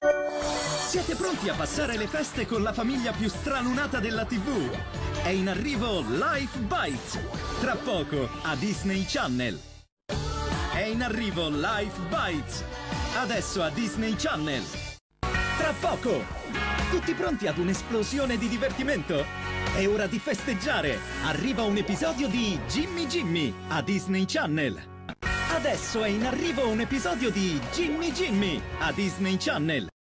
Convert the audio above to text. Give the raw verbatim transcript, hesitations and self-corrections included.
Siete pronti a passare le feste con la famiglia più stralunata della tivù? È in arrivo Life Bites, tra poco a Disney Channel. È in arrivo Life Bites, adesso a Disney Channel. Tra poco! Tutti pronti ad un'esplosione di divertimento? È ora di festeggiare! Arriva un episodio di Jimmy Jimmy a Disney Channel. Adesso è in arrivo un episodio di Jimmy Jimmy a Disney Channel.